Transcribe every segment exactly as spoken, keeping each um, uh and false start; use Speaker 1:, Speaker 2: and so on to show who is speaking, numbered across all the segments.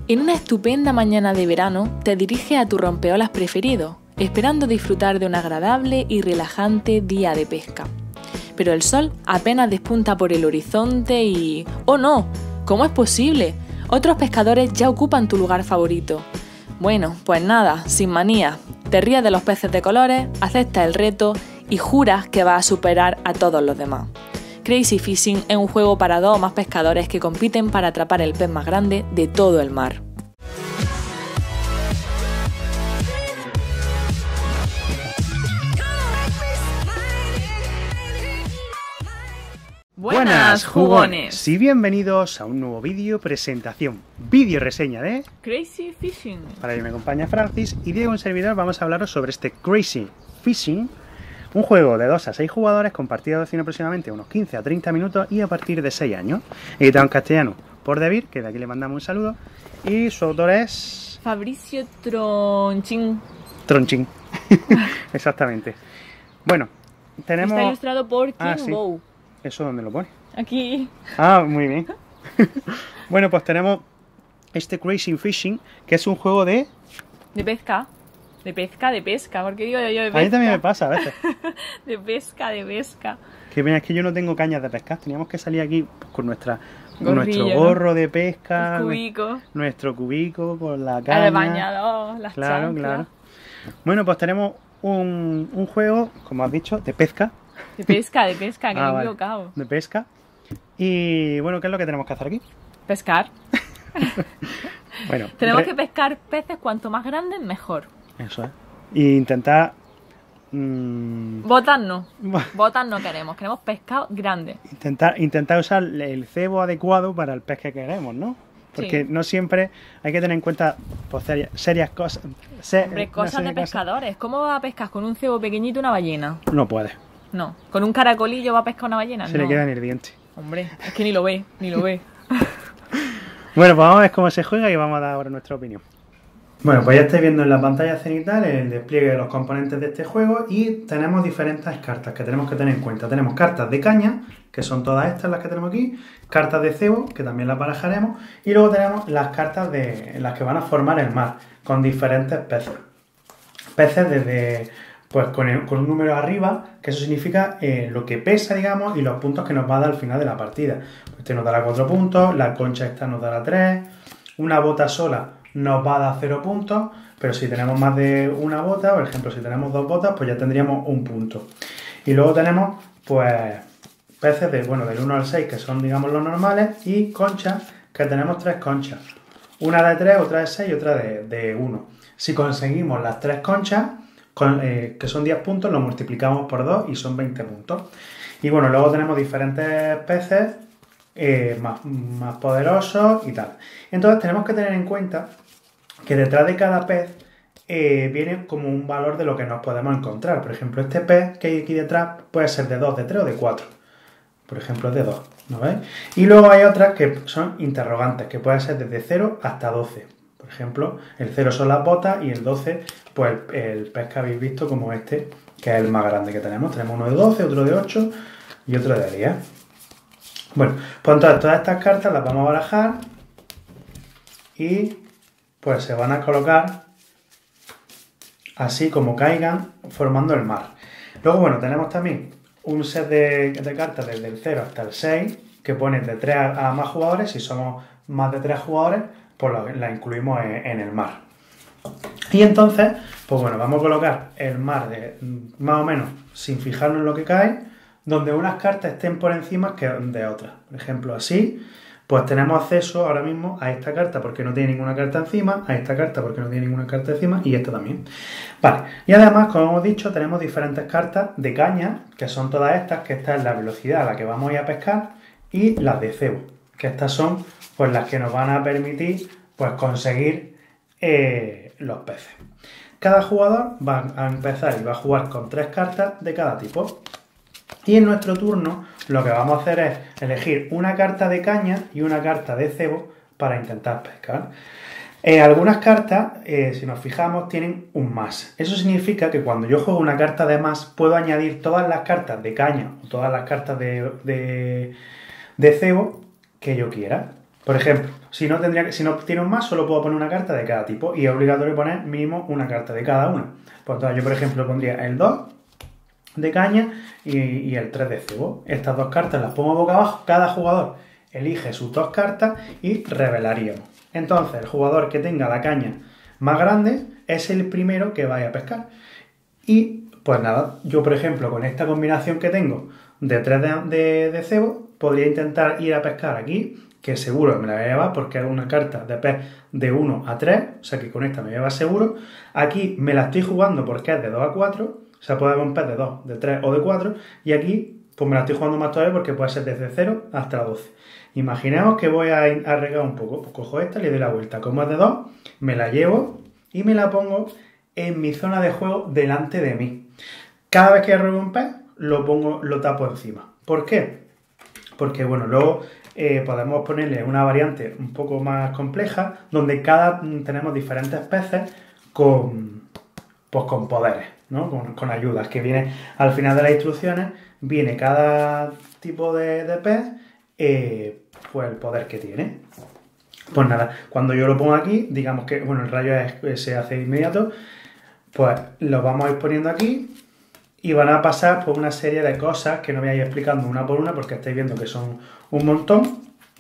Speaker 1: En una estupenda mañana de verano te diriges a tu rompeolas preferido, esperando disfrutar de un agradable y relajante día de pesca. Pero el sol apenas despunta por el horizonte y... ¡oh no! ¿Cómo es posible? Otros pescadores ya ocupan tu lugar favorito. Bueno, pues nada, sin manía. Te ríes de los peces de colores, aceptas el reto y juras que vas a superar a todos los demás. Crazy Fishing es un juego para dos o más pescadores que compiten para atrapar el pez más grande de todo el mar.
Speaker 2: Buenas jugones y bienvenidos a un nuevo vídeo presentación, vídeo reseña de
Speaker 1: Crazy Fishing.
Speaker 2: Para ello me acompaña Francis y Diego en servidor. Vamos a hablaros sobre este Crazy Fishing, un juego de dos a seis jugadores con partida de duración aproximadamente unos quince a treinta minutos y a partir de seis años, editado en castellano por David, que de aquí le mandamos un saludo, y su autor es...
Speaker 1: Fabricio Tronchín.
Speaker 2: Tronchín, exactamente. Bueno, tenemos...
Speaker 1: Está ilustrado por King
Speaker 2: ah, sí.
Speaker 1: Bow.
Speaker 2: ¿Eso dónde lo pone?
Speaker 1: Aquí.
Speaker 2: Ah, muy bien. Bueno, pues tenemos este Crazy Fishing, que es un juego de...
Speaker 1: De pesca. De pesca, de pesca. ¿Por qué digo yo de pesca?
Speaker 2: A mí también me pasa a veces.
Speaker 1: De pesca, de pesca.
Speaker 2: Que mira, es que yo no tengo cañas de pescar. Teníamos que salir aquí con nuestra,
Speaker 1: Gorrillo,
Speaker 2: nuestro gorro, ¿no?, de pesca.
Speaker 1: El cubico.
Speaker 2: Nuestro cubico con la caña.
Speaker 1: El bañador, las
Speaker 2: Claro,
Speaker 1: chanclas.
Speaker 2: claro. Bueno, pues tenemos un, un juego, como has dicho, de pesca.
Speaker 1: De pesca, de pesca, que
Speaker 2: Ah,
Speaker 1: me he
Speaker 2: vale.
Speaker 1: equivocado.
Speaker 2: De pesca. Y bueno, ¿qué es lo que tenemos que hacer aquí?
Speaker 1: Pescar.
Speaker 2: Bueno,
Speaker 1: Tenemos
Speaker 2: re-
Speaker 1: que pescar peces cuanto más grandes, mejor.
Speaker 2: Eso es. Y intentar... mmm,
Speaker 1: Botas no. Botas no queremos. Queremos pescado grande.
Speaker 2: Intentar, intentar usar el cebo adecuado para el pez que queremos, ¿no? Porque
Speaker 1: Sí.
Speaker 2: no siempre hay que tener en cuenta pues, serias, serias cosas. Se,
Speaker 1: Hombre,
Speaker 2: una
Speaker 1: cosas
Speaker 2: serie
Speaker 1: de pescadores. ¿Cómo va a pescar con un cebo pequeñito una ballena?
Speaker 2: No puede.
Speaker 1: No. ¿Con un caracolillo va a pescar una ballena?
Speaker 2: Se
Speaker 1: no.
Speaker 2: le queda en el diente.
Speaker 1: Hombre, es que ni lo ve, ni lo ve.
Speaker 2: Bueno, pues vamos a ver cómo se juega y vamos a dar ahora nuestra opinión. Bueno, pues ya estáis viendo en la pantalla cenital el despliegue de los componentes de este juego y tenemos diferentes cartas que tenemos que tener en cuenta. Tenemos cartas de caña, que son todas estas las que tenemos aquí, cartas de cebo, que también las barajaremos, y luego tenemos las cartas de las que van a formar el mar, con diferentes peces. Peces desde, pues con, el- con un número arriba, que eso significa eh, lo que pesa, digamos, y los puntos que nos va a dar al final de la partida. Este nos dará cuatro puntos, la concha esta nos dará tres, una bota sola nos va a dar cero puntos, pero si tenemos más de una bota, por ejemplo, si tenemos dos botas, pues ya tendríamos un punto. Y luego tenemos, pues, peces de, bueno, del uno al seis, que son, digamos, los normales, y conchas, que tenemos tres conchas. Una de tres, otra de seis y otra de, de uno. Si conseguimos las tres conchas, con, eh, que son diez puntos, lo multiplicamos por dos y son veinte puntos. Y bueno, luego tenemos diferentes peces eh, más, más poderosos y tal. Entonces tenemos que tener en cuenta que detrás de cada pez eh, viene como un valor de lo que nos podemos encontrar. Por ejemplo, este pez que hay aquí detrás puede ser de dos, de tres o de cuatro. Por ejemplo, es de dos, ¿no veis? Y luego hay otras que son interrogantes, que pueden ser desde cero hasta doce. Por ejemplo, el cero son las botas y el doce, pues el, el pez que habéis visto como este, que es el más grande que tenemos. Tenemos uno de doce, otro de ocho y otro de diez. Bueno, pues entonces todas estas cartas las vamos a barajar y pues se van a colocar así como caigan, formando el mar. Luego, bueno, tenemos también un set de, de cartas desde el cero hasta el seis, que pone de tres a, a más jugadores. Si somos más de tres jugadores, pues la, la incluimos en, en el mar. Y entonces, pues bueno, vamos a colocar el mar de, más o menos sin fijarnos en lo que cae, donde unas cartas estén por encima que de otras. Por ejemplo, así, pues tenemos acceso ahora mismo a esta carta porque no tiene ninguna carta encima, a esta carta porque no tiene ninguna carta encima y esta también. Vale, y además, como hemos dicho, tenemos diferentes cartas de caña, que son todas estas, que esta es la velocidad a la que vamos a ir a pescar, y las de cebo, que estas son pues las que nos van a permitir pues conseguir eh, los peces. Cada jugador va a empezar y va a jugar con tres cartas de cada tipo. Y en nuestro turno lo que vamos a hacer es elegir una carta de caña y una carta de cebo para intentar pescar. Eh, algunas cartas, eh, si nos fijamos, tienen un más. Eso significa que cuando yo juego una carta de más, puedo añadir todas las cartas de caña o todas las cartas de, de, de cebo que yo quiera. Por ejemplo, si no, tendría que, si no tiene un más, solo puedo poner una carta de cada tipo y es obligatorio poner mínimo una carta de cada una. Pues entonces yo, por ejemplo, pondría el dos de caña y, y el tres de cebo. Estas dos cartas las pongo boca abajo, cada jugador elige sus dos cartas y revelaríamos. Entonces, el jugador que tenga la caña más grande es el primero que vaya a pescar. Y, pues nada, yo, por ejemplo, con esta combinación que tengo de tres de, de, de cebo, podría intentar ir a pescar aquí, que seguro me la voy a llevar porque es una carta de pez de uno a tres, o sea que con esta me lleva seguro. Aquí me la estoy jugando porque es de dos a cuatro, o sea, puede haber un pez de dos, de tres o de cuatro, y aquí pues me la estoy jugando más todavía porque puede ser desde cero hasta la doce. Imaginemos que voy a arriesgar un poco, pues cojo esta y le doy la vuelta. Como es de dos, me la llevo y me la pongo en mi zona de juego delante de mí. Cada vez que robo un pez, lo pongo, lo tapo encima. ¿Por qué? Porque, bueno, luego eh, podemos ponerle una variante un poco más compleja, donde cada tenemos diferentes peces con, pues, con poderes, ¿no? Con, con ayudas, que viene al final de las instrucciones, viene cada tipo de, de pez, eh, pues el poder que tiene. Pues nada, cuando yo lo pongo aquí, digamos que, bueno, el rayo es, se hace inmediato, pues lo vamos a ir poniendo aquí y van a pasar por una serie de cosas que no voy a ir explicando una por una porque estáis viendo que son un montón.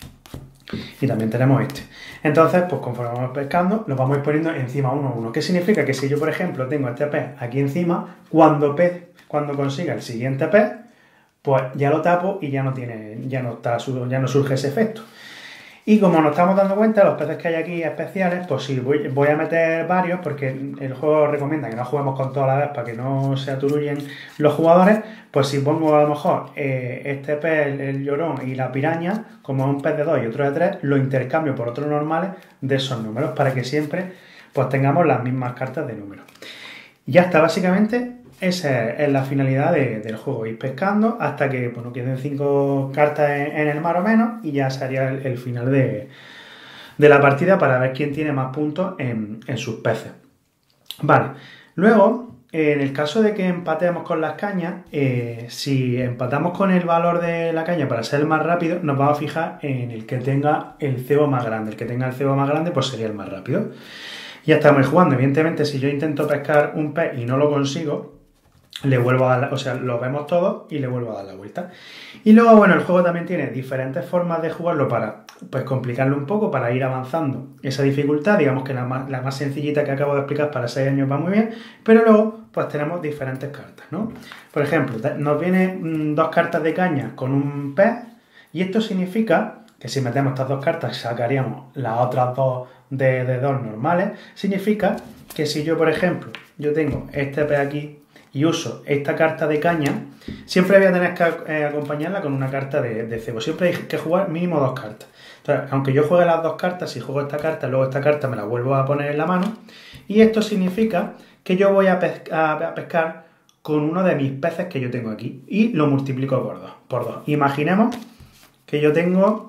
Speaker 2: Y también tenemos este. Entonces, pues conforme vamos pescando, los vamos a ir poniendo encima uno a uno. ¿Qué significa? Que si yo, por ejemplo, tengo este pez aquí encima, cuando, pez, cuando consiga el siguiente pez, pues ya lo tapo y ya no tiene, ya no está, ya no surge ese efecto. Y como nos estamos dando cuenta, los peces que hay aquí especiales, pues sí, voy, voy a meter varios porque el juego recomienda que no juguemos con toda la vez para que no se aturullen los jugadores. Pues si pongo a lo mejor eh, este pez, el, el llorón y la piraña, como un pez de dos y otro de tres, lo intercambio por otros normales de esos números para que siempre pues tengamos las mismas cartas de números. Y ya está, básicamente esa es la finalidad de, del juego, ir pescando hasta que bueno, queden cinco cartas en, en el mar o menos y ya sería el, el final de, de la partida para ver quién tiene más puntos en, en sus peces. Vale, luego, en el caso de que empatemos con las cañas, eh, si empatamos con el valor de la caña para ser el más rápido, nos vamos a fijar en el que tenga el cebo más grande. El que tenga el cebo más grande, pues sería el más rápido. Ya estamos jugando. Evidentemente, si yo intento pescar un pez y no lo consigo, le vuelvo a dar, la, o sea, lo vemos todos y le vuelvo a dar la vuelta. Y luego, bueno, el juego también tiene diferentes formas de jugarlo para, pues, complicarlo un poco, para ir avanzando esa dificultad. Digamos que la más, la más sencillita que acabo de explicar para seis años va muy bien, pero luego, pues, tenemos diferentes cartas, ¿no? Por ejemplo, nos vienen dos cartas de caña con un pez, y esto significa que si metemos estas dos cartas sacaríamos las otras dos de, de dos normales. Significa que si yo, por ejemplo, yo tengo este pez aquí y uso esta carta de caña, siempre voy a tener que eh, acompañarla con una carta de, de cebo. Siempre hay que jugar mínimo dos cartas. Entonces, aunque yo juegue las dos cartas, si juego esta carta, luego esta carta me la vuelvo a poner en la mano. Y esto significa que yo voy a, pesca, a pescar con uno de mis peces que yo tengo aquí. Y lo multiplico por dos. Por dos. Imaginemos que yo tengo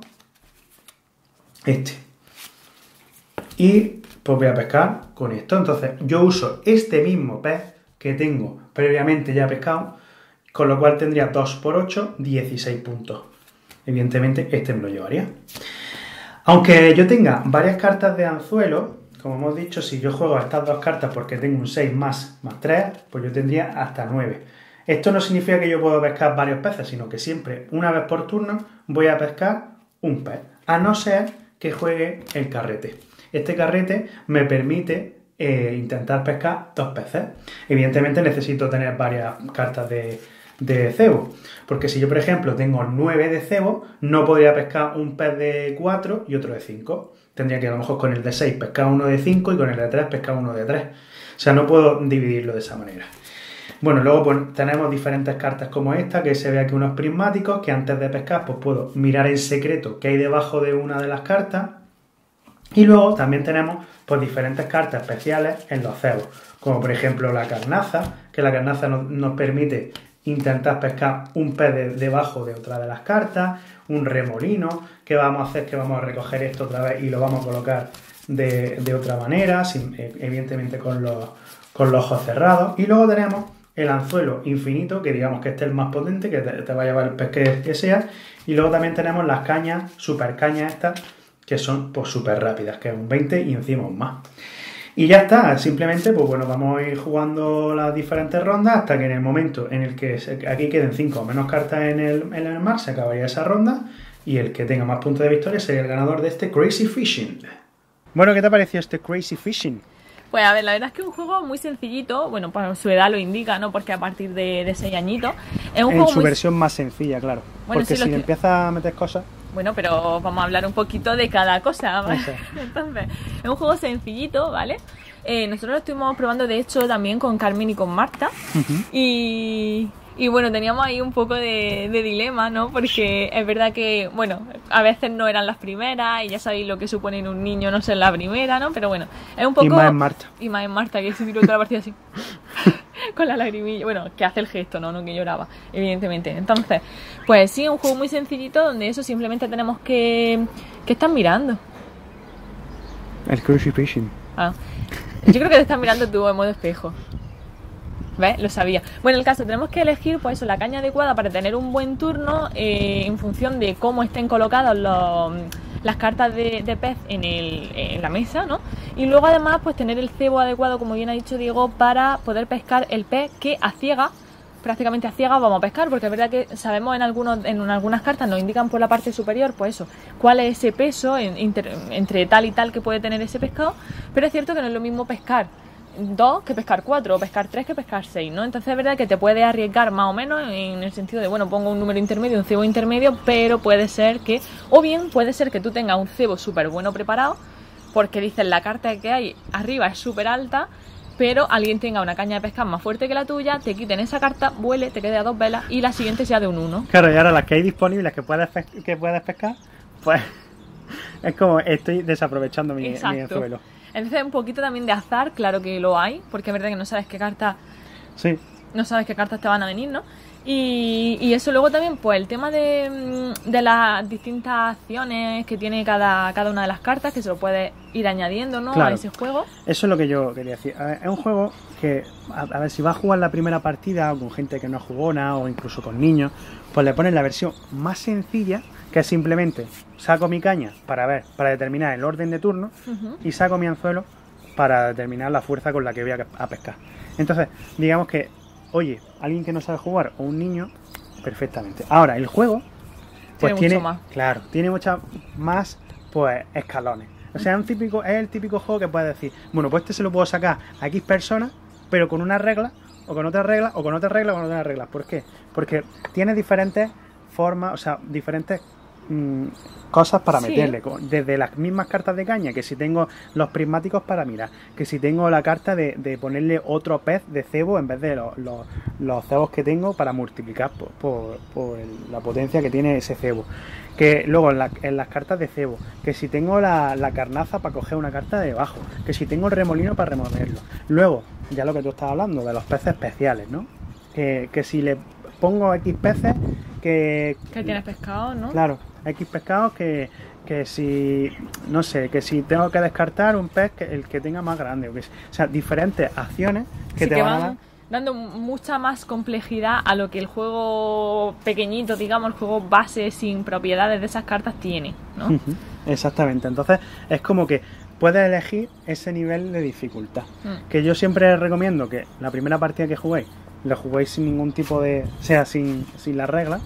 Speaker 2: este. Y pues voy a pescar con esto. Entonces, yo uso este mismo pez que tengo previamente ya pescado, con lo cual tendría dos por ocho, dieciséis puntos. Evidentemente este me lo llevaría. Aunque yo tenga varias cartas de anzuelo, como hemos dicho, si yo juego estas dos cartas porque tengo un seis más, más tres, pues yo tendría hasta nueve. Esto no significa que yo pueda pescar varios peces, sino que siempre, una vez por turno, voy a pescar un pez, a no ser que juegue el carrete. Este carrete me permite Eh, intentar pescar dos peces. Evidentemente necesito tener varias cartas de, de cebo, porque si yo, por ejemplo, tengo nueve de cebo, no podría pescar un pez de cuatro y otro de cinco. Tendría que a lo mejor con el de seis pescar uno de cinco y con el de tres pescar uno de tres. O sea, no puedo dividirlo de esa manera. Bueno, luego pues, tenemos diferentes cartas como esta, que se ve aquí unos prismáticos, que antes de pescar pues puedo mirar en secreto qué hay debajo de una de las cartas. Y luego también tenemos pues, diferentes cartas especiales en los cebos, como por ejemplo la carnaza, que la carnaza nos, nos permite intentar pescar un pez de, debajo de otra de las cartas, un remolino, que vamos a hacer que vamos a recoger esto otra vez y lo vamos a colocar de, de otra manera, sin, evidentemente con los, con los ojos cerrados. Y luego tenemos el anzuelo infinito, que digamos que este es el más potente, que te, te va a llevar el pez que, que sea. Y luego también tenemos las cañas, super cañas estas, que son pues súper rápidas, que es un veinte y encima un más. Y ya está, simplemente pues bueno, vamos a ir jugando las diferentes rondas hasta que en el momento en el que se, aquí queden cinco o menos cartas en el, en el mar, se acabaría esa ronda y el que tenga más puntos de victoria sería el ganador de este Crazy Fishing. Bueno, ¿qué te ha parecido este Crazy Fishing?
Speaker 1: Pues a ver, la verdad es que es un juego muy sencillito, bueno, pues su edad lo indica, ¿no? Porque a partir de, de seis añitos es un
Speaker 2: en
Speaker 1: juego
Speaker 2: su
Speaker 1: muy...
Speaker 2: versión más sencilla, claro.
Speaker 1: Bueno,
Speaker 2: porque
Speaker 1: sí,
Speaker 2: si
Speaker 1: que...
Speaker 2: empieza a meter cosas...
Speaker 1: Bueno, pero vamos a hablar un poquito de cada cosa, ¿vale? Entonces, es un juego sencillito, ¿vale? Eh, nosotros lo estuvimos probando, de hecho, también con Carmen y con Marta. Uh-huh. Y... Y bueno, teníamos ahí un poco de, de dilema, ¿no? Porque es verdad que, bueno, a veces no eran las primeras y ya sabéis lo que supone en un niño no ser la primera, ¿no? Pero bueno, es un poco...
Speaker 2: Y más en Marta.
Speaker 1: Y más en Marta, que se tiró toda la partida así. Con la lagrimilla. Bueno, que hace el gesto, ¿no? No que lloraba, evidentemente. Entonces, pues sí, es un juego muy sencillito donde eso simplemente tenemos que... ¿Qué están mirando?
Speaker 2: El Crazy Fishing.
Speaker 1: Ah, yo creo que te estás mirando tú en modo espejo. ¿Ves? Lo sabía. Bueno, en el caso, tenemos que elegir pues eso, la caña adecuada para tener un buen turno eh, en función de cómo estén colocadas los, las cartas de, de pez en, el, en la mesa, ¿no? Y luego además pues tener el cebo adecuado, como bien ha dicho Diego, para poder pescar el pez que a ciegas, prácticamente a ciegas vamos a pescar, porque es verdad que sabemos en algunos en algunas cartas nos indican por la parte superior, pues eso, cuál es ese peso en, inter, entre tal y tal que puede tener ese pescado, pero es cierto que no es lo mismo pescar dos que pescar cuatro, o pescar tres que pescar seis, ¿no? Entonces es verdad que te puedes arriesgar más o menos en el sentido de, bueno, pongo un número intermedio, un cebo intermedio, pero puede ser que, o bien puede ser que tú tengas un cebo súper bueno preparado, porque dices la carta que hay arriba es súper alta, pero alguien tenga una caña de pescar más fuerte que la tuya, te quiten esa carta, vuele, te quede a dos velas y la siguiente sea de un uno.
Speaker 2: Claro, y ahora las que hay disponibles que puedes, que puedes pescar, pues es como estoy desaprovechando mi, mi anzuelo.
Speaker 1: Entonces un poquito también de azar, claro que lo hay, porque es verdad que no sabes qué cartas
Speaker 2: sí.
Speaker 1: no sabes qué cartas te van a venir, ¿no? Y, y eso luego también, pues el tema de, de las distintas acciones que tiene cada, cada una de las cartas, que se lo puedes ir añadiendo, ¿no?
Speaker 2: Claro.
Speaker 1: A ese juego.
Speaker 2: Eso es lo que yo quería decir. A ver, es un juego que, a, a ver, si vas a jugar la primera partida o con gente que no jugona o incluso con niños, pues le pones la versión más sencilla, que es simplemente saco mi caña para ver, para determinar el orden de turno uh-huh. y saco mi anzuelo para determinar la fuerza con la que voy a, a pescar. Entonces, digamos que, oye, alguien que no sabe jugar o un niño, perfectamente. Ahora, el juego, pues tiene, tiene
Speaker 1: mucho más.
Speaker 2: Claro, tiene muchas más, pues, escalones. O sea, un típico, es el típico juego que puedes decir, bueno, pues este se lo puedo sacar a X personas, pero con una regla, o con otra regla, o con otra regla, o con otras reglas. ¿Por qué? Porque tiene diferentes formas, o sea, diferentes mmm, cosas para sí. meterle. Desde las mismas cartas de caña, que si tengo los prismáticos para mirar, que si tengo la carta de, de ponerle otro pez de cebo en vez de los, los, los cebos que tengo para multiplicar por, por, por el, la potencia que tiene ese cebo. Que luego en, la, en las cartas de cebo, que si tengo la, la carnaza para coger una carta de debajo, que si tengo el remolino para removerlo. Luego, ya lo que tú estabas hablando, de los peces especiales, ¿no? Que, que si le pongo X peces que...
Speaker 1: Que tienes pescado, ¿no?
Speaker 2: Claro, X pescados que, que si... No sé, que si tengo que descartar un pez, que el que tenga más grande. O, que, o sea, diferentes acciones que
Speaker 1: sí,
Speaker 2: te
Speaker 1: que
Speaker 2: van
Speaker 1: van...
Speaker 2: a dar...
Speaker 1: dando mucha más complejidad a lo que el juego pequeñito, digamos, el juego base sin propiedades de esas cartas tiene, ¿no?
Speaker 2: Uh-huh. Exactamente, entonces es como que puedes elegir ese nivel de dificultad. Mm. Que yo siempre recomiendo que la primera partida que juguéis, la juguéis sin ningún tipo de... O sea, sin, sin las reglas.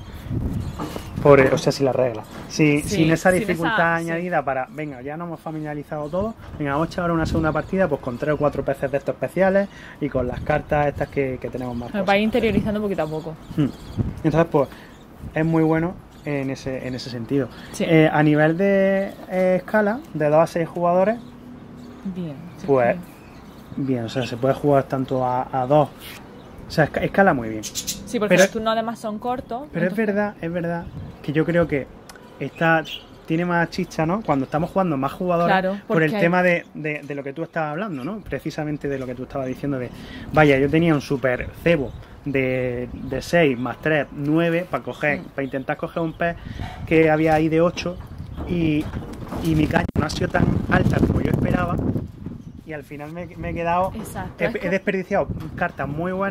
Speaker 2: Por, o sea, sin las reglas. Si, sí, sin esa dificultad sin esa, añadida sí. para... Venga, ya nos hemos familiarizado todo. Venga, vamos a echar ahora una segunda partida pues con tres o cuatro peces de estos especiales y con las cartas estas que, que tenemos más.
Speaker 1: Va interiorizando poquito a poco.
Speaker 2: Hmm. Entonces, pues, es muy bueno en ese, en ese sentido.
Speaker 1: Sí.
Speaker 2: Eh, a nivel de eh, escala, de dos a seis jugadores,
Speaker 1: bien.
Speaker 2: Pues, bien, o sea, se puede jugar tanto a, a dos. O sea, escala muy bien.
Speaker 1: Sí, porque pero, los turnos además son cortos.
Speaker 2: Pero entonces... es verdad, es verdad que yo creo que esta tiene más chicha, ¿no? Cuando estamos jugando más jugadores,
Speaker 1: claro,
Speaker 2: por el
Speaker 1: hay...
Speaker 2: tema de, de, de lo que tú estabas hablando, ¿no? Precisamente de lo que tú estabas diciendo de, vaya, yo tenía un super cebo de, de seis más tres, nueve para coger, mm. para intentar coger un pez que había ahí de ocho y, y mi caña no ha sido tan alta como yo esperaba. Y al final me, me he quedado, he, he desperdiciado cartas muy buenas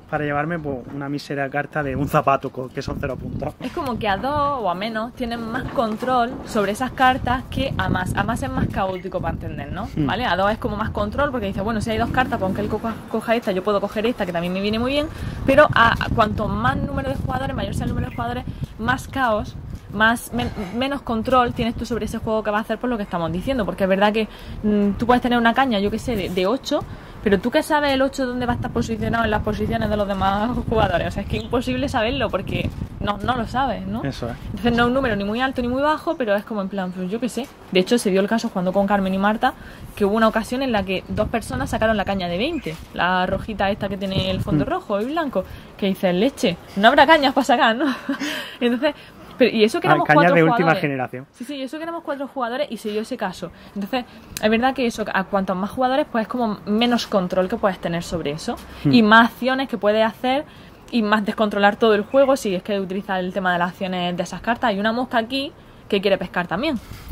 Speaker 2: para llevarme pues, una mísera carta de un zapato, que son cero puntos.
Speaker 1: Es como que a dos o a menos tienen más control sobre esas cartas que a más. A más es más caótico para entender, ¿no? Mm. ¿Vale? A dos es como más control porque dice, bueno, si hay dos cartas, pues aunque él coja, coja esta, yo puedo coger esta, que también me viene muy bien. Pero a, a cuanto más número de jugadores, mayor sea el número de jugadores, más caos, más men, menos control tienes tú sobre ese juego que vas a hacer, por lo que estamos diciendo. Porque es verdad que mmm, tú puedes tener una caña, yo que sé, de, de ocho, pero tú que sabes el ocho dónde va a estar posicionado en las posiciones de los demás jugadores. O sea, es que es imposible saberlo porque no, no lo sabes, ¿no?
Speaker 2: Eso es.
Speaker 1: Entonces no es un número ni muy alto ni muy bajo, pero es como en plan, pues yo qué sé. De hecho, se dio el caso jugando con Carmen y Marta, que hubo una ocasión en la que dos personas sacaron la caña de veinte. La rojita esta que tiene el fondo mm. rojo y blanco. Que dice, leche, no habrá cañas para sacar, ¿no? Entonces... Pero, y eso que éramos
Speaker 2: cañas
Speaker 1: cuatro
Speaker 2: de
Speaker 1: jugadores.
Speaker 2: Última generación.
Speaker 1: Sí, sí, y eso que éramos cuatro jugadores y se dio ese caso. Entonces, es verdad que eso, a cuantos más jugadores, pues es como menos control que puedes tener sobre eso. Hmm. Y más acciones que puedes hacer y más descontrolar todo el juego si es que utilizas el tema de las acciones de esas cartas. Hay una mosca aquí que quiere pescar también.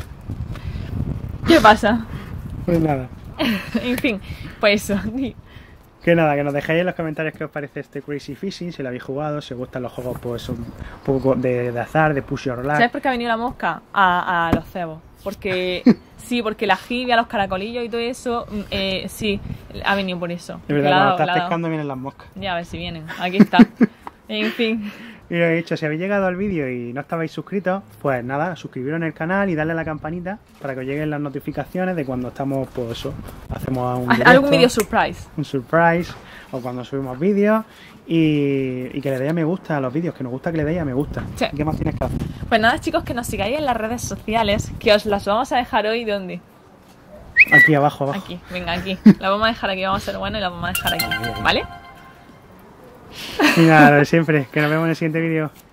Speaker 1: ¿Qué pasa?
Speaker 2: Pues nada.
Speaker 1: En fin, pues eso.
Speaker 2: Que nada, que nos dejéis en los comentarios qué os parece este Crazy Fishing, si lo habéis jugado, si os gustan los juegos pues un poco de, de azar, de push your luck.
Speaker 1: ¿Sabes por qué ha venido la mosca? A, a los cebos. Porque, sí, porque la jibia, los caracolillos y todo eso, eh, sí, ha venido por eso.
Speaker 2: Es verdad, cuando estás pescando vienen las moscas.
Speaker 1: Ya, a ver si vienen, aquí está. En fin.
Speaker 2: Y lo he dicho, si habéis llegado al vídeo y no estabais suscritos, pues nada, suscribiros en el canal y darle a la campanita para que os lleguen las notificaciones de cuando estamos, pues eso, hacemos un directo,
Speaker 1: algún vídeo surprise.
Speaker 2: Un surprise, o cuando subimos vídeos, y, y que le deis a me gusta a los vídeos, que nos gusta que le deis a me gusta.
Speaker 1: Sí.
Speaker 2: ¿Qué más tienes que hacer?
Speaker 1: Pues nada, chicos, que nos sigáis en las redes sociales, que os las vamos a dejar hoy, ¿dónde?
Speaker 2: Aquí abajo, abajo.
Speaker 1: Aquí, venga, aquí. La vamos a dejar aquí, vamos a ser buenos y la vamos a dejar aquí, ¿vale?
Speaker 2: Y nada, lo de siempre, que nos vemos en el siguiente vídeo.